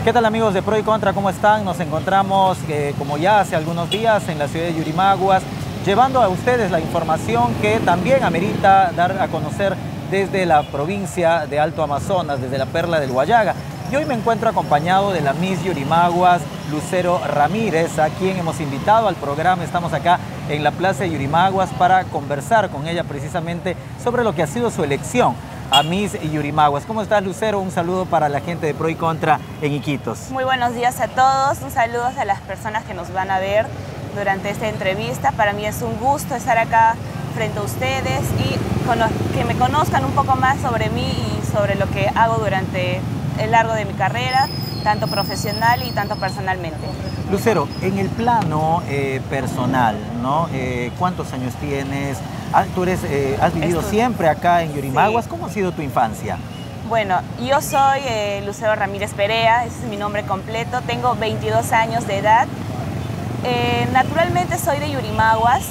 ¿Qué tal amigos de Pro y Contra? ¿Cómo están? Nos encontramos, como ya hace algunos días, en la ciudad de Yurimaguas, llevando a ustedes la información que también amerita dar a conocer desde la provincia de Alto Amazonas, desde la Perla del Huallaga. Y hoy me encuentro acompañado de la Miss Yurimaguas, Lucero Ramírez, a quien hemos invitado al programa. Estamos acá en la Plaza de Yurimaguas para conversar con ella precisamente sobre lo que ha sido su elección a Miss Yurimaguas. ¿Cómo estás, Lucero? Un saludo para la gente de Pro y Contra en Iquitos. Muy buenos días a todos, un saludo a las personas que nos van a ver durante esta entrevista. Para mí es un gusto estar acá frente a ustedes y que me conozcan un poco más sobre mí y sobre lo que hago durante el largo de mi carrera, tanto profesional y tanto personalmente. Lucero, en el plano personal, ¿no? ¿Cuántos años tienes? ¿Has vivido siempre acá en Yurimaguas? Sí. ¿Cómo ha sido tu infancia? Bueno, yo soy Lucero Ramírez Perea, ese es mi nombre completo, tengo 22 años de edad. Naturalmente soy de Yurimaguas,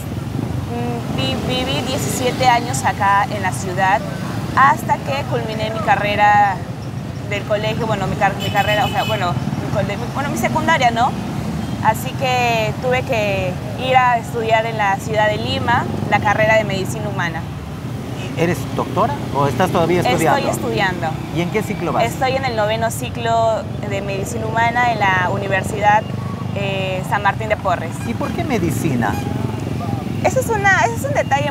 viví 17 años acá en la ciudad hasta que culminé mi carrera del colegio, bueno, mi carrera, o sea, mi secundaria, ¿no? Así que tuve que ir a estudiar en la ciudad de Lima la carrera de Medicina Humana. ¿Eres doctora o estás todavía estudiando? Estoy estudiando. ¿Y en qué ciclo vas? Estoy en el 9º ciclo de Medicina Humana en la Universidad San Martín de Porres. ¿Y por qué medicina? Ese es un detalle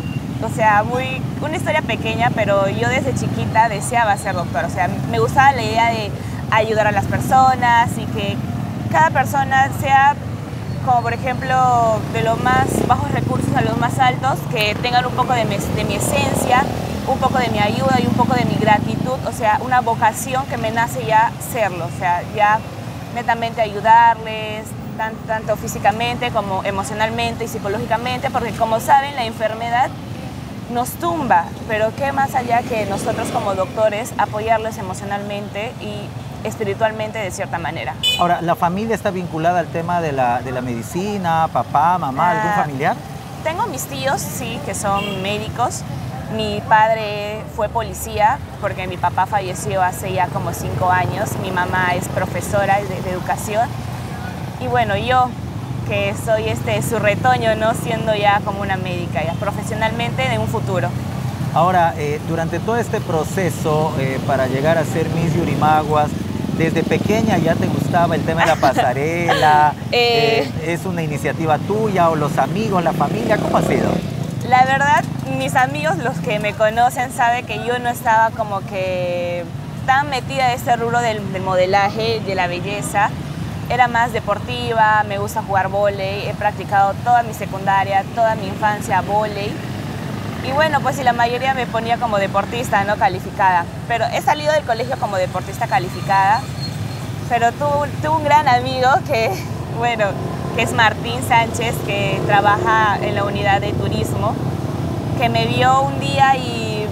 una historia pequeña, pero yo desde chiquita deseaba ser doctora. O sea, me gustaba la idea de ayudar a las personas y que cada persona sea, como por ejemplo, de los más bajos recursos a los más altos, que tengan un poco de mi esencia, un poco de mi ayuda y un poco de mi gratitud. O sea, una vocación que me nace ya serlo. O sea, ya netamente ayudarles, tanto físicamente como emocionalmente y psicológicamente, porque como saben, la enfermedad nos tumba, pero qué más allá que nosotros como doctores apoyarles emocionalmente y espiritualmente de cierta manera. Ahora, ¿la familia está vinculada al tema de la medicina? ¿Papá, mamá, algún familiar? Tengo mis tíos, sí, que son médicos. Mi padre fue policía porque mi papá falleció hace ya como 5 años. Mi mamá es profesora de educación. Y bueno, yo que soy su retoño, ¿no? Siendo ya como una médica, ya profesionalmente en un futuro. Ahora, durante todo este proceso para llegar a ser Miss Yurimaguas, ¿desde pequeña ya te gustaba el tema de la pasarela? ¿Es una iniciativa tuya o los amigos, la familia? ¿Cómo ha sido? La verdad, mis amigos, los que me conocen, saben que yo no estaba como que tan metida en este rubro del modelaje, de la belleza. Era más deportiva, me gusta jugar vóley, he practicado toda mi secundaria, toda mi infancia vóley. Y bueno, pues la mayoría me ponía como deportista, no calificada. Pero he salido del colegio como deportista calificada. Pero tuve un gran amigo que es Martín Sánchez, que trabaja en la unidad de turismo, que me vio un día y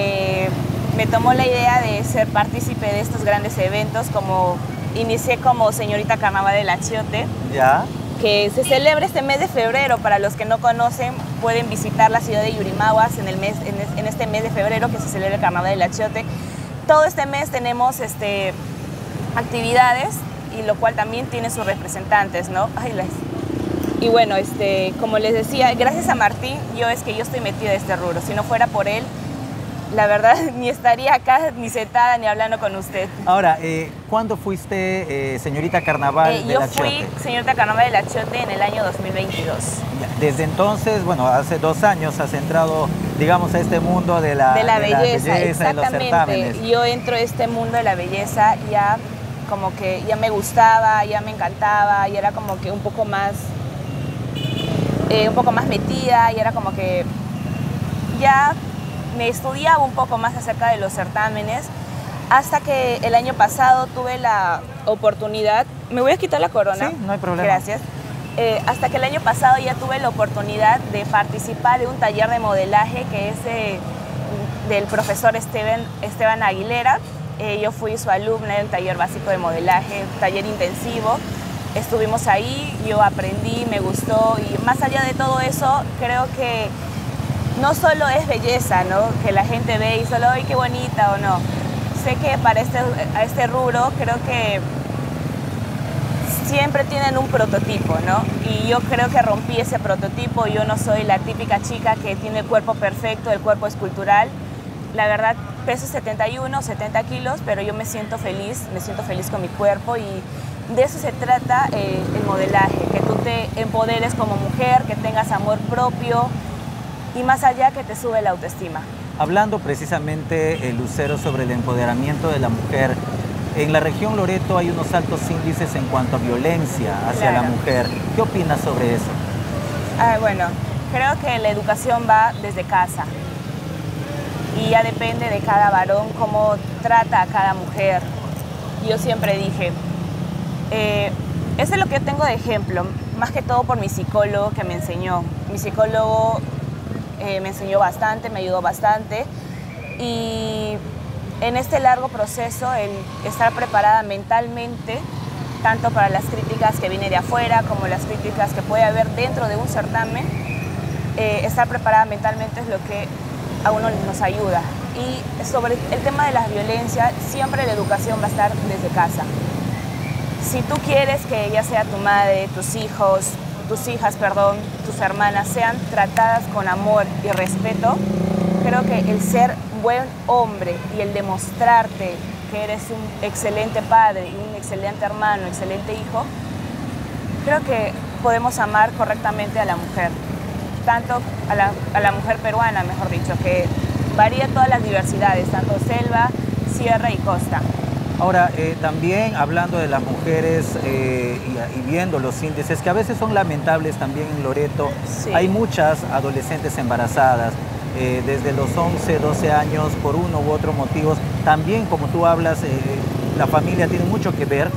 me tomó la idea de ser partícipe de estos grandes eventos. Inicié como señorita Carnaval del Achiote. ¿Ya? Que se celebra este mes de febrero. Para los que no conocen, pueden visitar la ciudad de Yurimaguas en este mes de febrero que se celebra el Carnaval del Achiote. Todo este mes tenemos actividades, y lo cual también tiene sus representantes, ¿no? Y bueno, como les decía, gracias a Martín, yo estoy metida en este rubro. Si no fuera por él, la verdad, ni estaría acá, ni sentada, ni hablando con usted. Ahora, ¿cuándo fuiste señorita Carnaval del Achiote? Yo fui señorita Carnaval del Achiote en el año 2022. Desde entonces, bueno, hace 2 años has entrado, digamos, a este mundo de la belleza, exactamente. De los certámenes. Yo entro a este mundo de la belleza ya como que ya me gustaba, ya me encantaba, y era como que un poco más metida, y era como que ya me estudiaba un poco más acerca de los certámenes, hasta que el año pasado tuve la oportunidad, me voy a quitar la corona. Sí, no hay problema. Gracias. Hasta que el año pasado ya tuve la oportunidad de participar de un taller de modelaje que es del profesor Esteban Aguilera. Yo fui su alumna en el taller básico de modelaje, taller intensivo. Estuvimos ahí, yo aprendí, me gustó, y más allá de todo eso, creo que no solo es belleza, ¿no? Que la gente ve y solo, ¡ay, qué bonita! O no. Sé que para este rubro creo que siempre tienen un prototipo, ¿no? Y yo creo que rompí ese prototipo. Yo no soy la típica chica que tiene el cuerpo perfecto, el cuerpo escultural. La verdad, peso 71, 70 kilos, pero yo me siento feliz con mi cuerpo, y de eso se trata el modelaje, que tú te empoderes como mujer, que tengas amor propio y más allá, que te sube la autoestima. Hablando precisamente, Lucero, sobre el empoderamiento de la mujer, en la región Loreto hay unos altos índices en cuanto a violencia hacia la mujer. ¿Qué opinas sobre eso? Bueno, creo que la educación va desde casa y ya depende de cada varón cómo trata a cada mujer. Yo siempre dije, eso es lo que yo tengo de ejemplo, más que todo por mi psicólogo que me enseñó. Mi psicólogo me enseñó bastante, me ayudó bastante, y en este largo proceso, el estar preparada mentalmente, tanto para las críticas que vienen de afuera como las críticas que puede haber dentro de un certamen, estar preparada mentalmente es lo que a uno nos ayuda. Y sobre el tema de la violencia, siempre la educación va a estar desde casa. Si tú quieres que ya sea tu madre, tus hijas, tus hermanas sean tratadas con amor y respeto, creo que el ser buen hombre y el demostrarte que eres un excelente padre y un excelente hermano, excelente hijo, creo que podemos amar correctamente a la mujer, tanto a la mujer peruana, mejor dicho, que varía todas las diversidades, tanto selva, sierra y costa. Ahora, también hablando de las mujeres y viendo los índices, que a veces son lamentables también en Loreto, sí. Hay muchas adolescentes embarazadas, desde los 11, 12 años, por uno u otro motivo. También, como tú hablas, la familia tiene mucho que ver,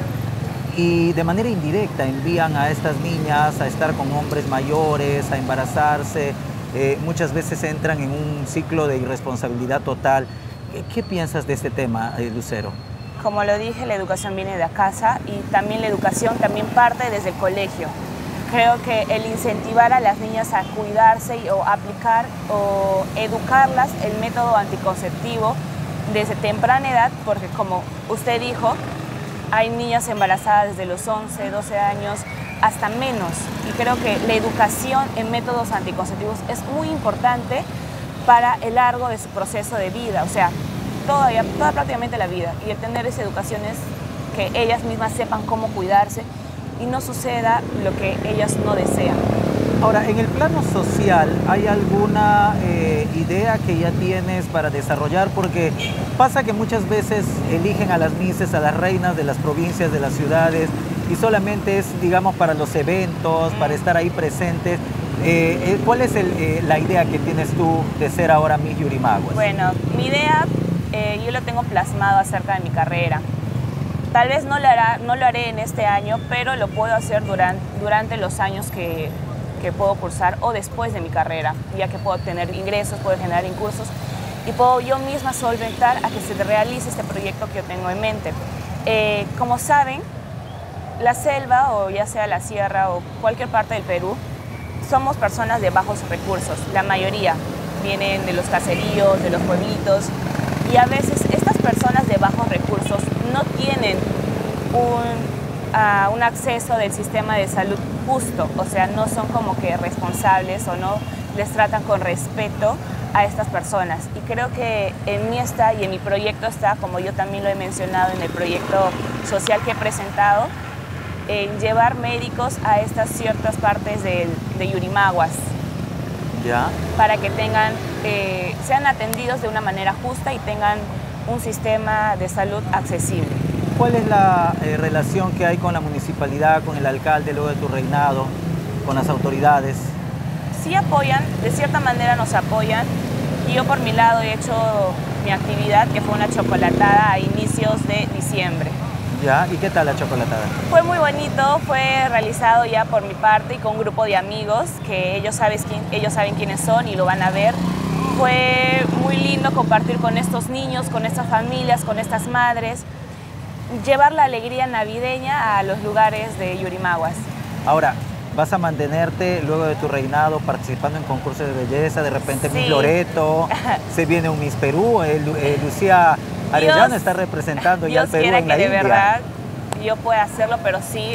y de manera indirecta envían a estas niñas a estar con hombres mayores, a embarazarse. Muchas veces entran en un ciclo de irresponsabilidad total. ¿Qué piensas de este tema, Lucero? Como lo dije, la educación viene de casa, y también la educación también parte desde el colegio. Creo que el incentivar a las niñas a cuidarse o aplicar o educarlas el método anticonceptivo desde temprana edad, porque como usted dijo, hay niñas embarazadas desde los 11, 12 años hasta menos, y creo que la educación en métodos anticonceptivos es muy importante para el largo de su proceso de vida, o sea, toda prácticamente la vida, y el tener esa educación es que ellas mismas sepan cómo cuidarse y no suceda lo que ellas no desean. Ahora, en el plano social, ¿hay alguna idea que ya tienes para desarrollar? Porque pasa que muchas veces eligen a las misses, a las reinas de las provincias, de las ciudades, y solamente es, digamos, para los eventos, para estar ahí presentes. ¿Cuál es la idea que tienes tú de ser ahora Miss Yurimaguas? Bueno, mi idea, yo lo tengo plasmado acerca de mi carrera. Tal vez no lo haré en este año, pero lo puedo hacer durante los años que puedo cursar, o después de mi carrera, ya que puedo tener ingresos, puedo generar incursos y puedo yo misma solventar a que se realice este proyecto que yo tengo en mente. Como saben, la selva, o ya sea la sierra o cualquier parte del Perú, somos personas de bajos recursos. La mayoría vienen de los caseríos, de los pueblitos, y a veces estas personas de bajos recursos no tienen un acceso del sistema de salud justo, o sea, no son como que responsables o no les tratan con respeto a estas personas. Y creo que en mí está, y en mi proyecto está, como yo también lo he mencionado en el proyecto social que he presentado, en llevar médicos a estas ciertas partes de Yurimaguas. ¿Ya? Para que sean atendidos de una manera justa y tengan un sistema de salud accesible. ¿Cuál es la relación que hay con la municipalidad, con el alcalde luego de tu reinado, con las autoridades? Sí apoyan, de cierta manera nos apoyan, y yo por mi lado he hecho mi actividad, que fue una chocolatada a inicios de diciembre. ¿Ya? ¿Y qué tal la chocolatada? Fue muy bonito, fue realizado ya por mi parte y con un grupo de amigos que ellos saben quiénes son y lo van a ver. Fue muy lindo compartir con estos niños, con estas familias, con estas madres, llevar la alegría navideña a los lugares de Yurimaguas. Ahora, ¿vas a mantenerte luego de tu reinado participando en concursos de belleza? De repente sí. Miss Loreto, se viene un Miss Perú, Lucía Arellano está representando ya al Perú en la India. De verdad yo pueda hacerlo, pero sí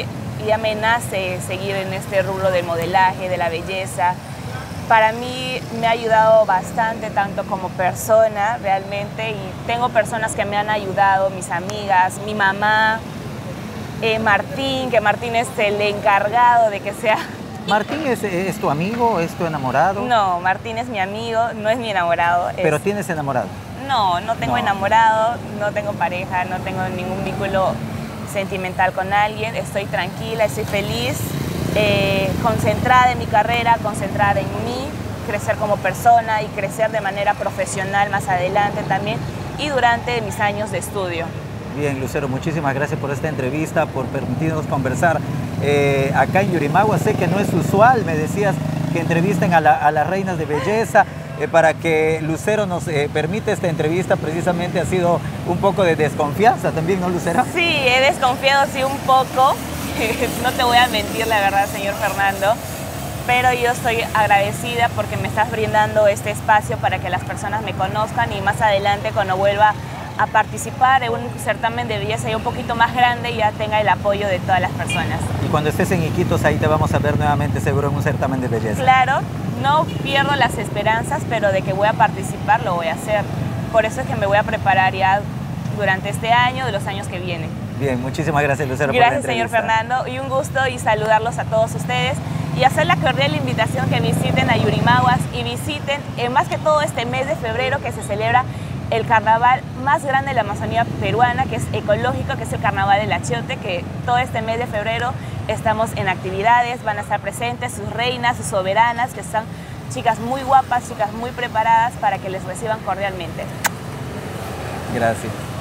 ya me nace seguir en este rubro del modelaje, de la belleza. Para mí me ha ayudado bastante, tanto como persona realmente, y tengo personas que me han ayudado, mis amigas, mi mamá, Martín, que Martín es el encargado de que sea... ¿Martín es tu amigo, es tu enamorado? No, Martín es mi amigo, no es mi enamorado. ¿Pero tienes enamorado? No, no tengo enamorado, no tengo pareja, no tengo ningún vínculo sentimental con alguien. Estoy tranquila, estoy feliz, concentrada en mi carrera, concentrada en mí, crecer como persona y crecer de manera profesional más adelante también y durante mis años de estudio. Bien, Lucero, muchísimas gracias por esta entrevista, por permitirnos conversar acá en Yurimagua. Sé que no es usual, me decías, que entrevisten a las reinas de belleza. Para que Lucero nos permite esta entrevista, precisamente ha sido un poco de desconfianza también, ¿no, Lucero? Sí, he desconfiado, sí, un poco. No te voy a mentir, la verdad, señor Fernando. Pero yo estoy agradecida porque me estás brindando este espacio para que las personas me conozcan y más adelante, cuando vuelva a participar en un certamen de belleza ya un poquito más grande, ya tenga el apoyo de todas las personas. Y cuando estés en Iquitos, ahí te vamos a ver nuevamente seguro en un certamen de belleza. Claro, no pierdo las esperanzas, pero de que voy a participar lo voy a hacer. Por eso es que me voy a preparar ya durante este año, de los años que vienen. Bien, muchísimas gracias, Lucero, por la Gracias, señor entrevista. Fernando, y un gusto y saludarlos a todos ustedes y hacer la cordial invitación que visiten a Yurimaguas y visiten, más que todo este mes de febrero, que se celebra el carnaval más grande de la Amazonía peruana, que es ecológico, que es el Carnaval del Achiote, que todo este mes de febrero estamos en actividades, van a estar presentes sus reinas, sus soberanas, que son chicas muy guapas, chicas muy preparadas para que les reciban cordialmente. Gracias.